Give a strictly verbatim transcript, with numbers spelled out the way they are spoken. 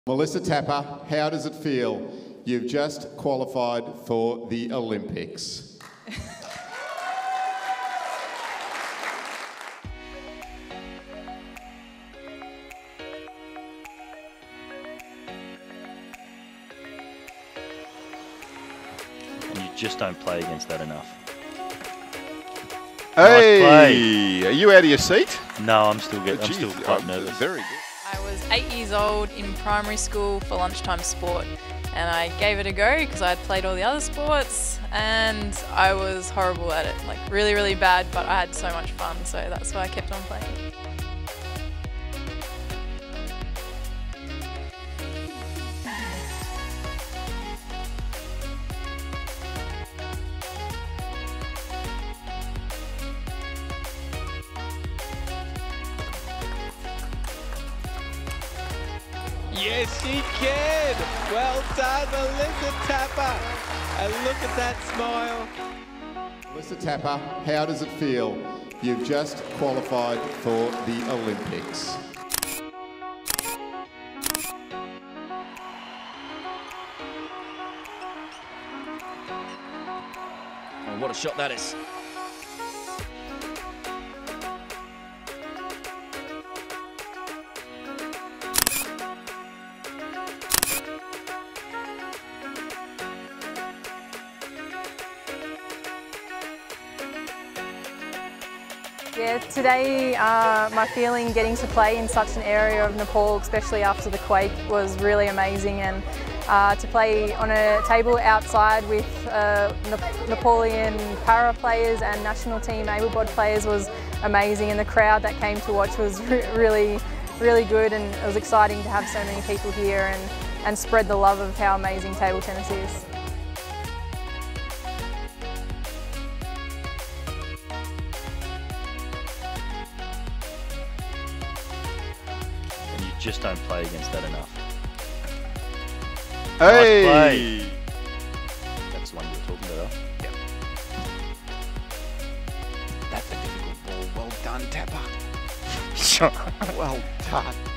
Melissa Tapper, how does it feel? You've just qualified for the Olympics. And you just don't play against that enough. Hey, nice are you out of your seat? No, I'm still getting. Oh, I'm still geez, quite uh, nervous. Very good. I was eight years old in primary school for lunchtime sport, and I gave it a go because I had played all the other sports, and I was horrible at it, like really, really bad, but I had so much fun, so that's why I kept on playing. Yes, she can. Well done, Melissa Tapper. And look at that smile. Melissa Tapper, how does it feel? You've just qualified for the Olympics. Oh, what a shot that is. Yeah, today uh, my feeling getting to play in such an area of Nepal, especially after the quake, was really amazing, and uh, to play on a table outside with uh, Nepalian para players and national team able-bodied players was amazing, and the crowd that came to watch was re really, really good, and it was exciting to have so many people here and, and spread the love of how amazing table tennis is. Just don't play against that enough. Hey! Nice play. That's the one you were talking about. Yep. That's a difficult ball. Well done, Tapper. Well done.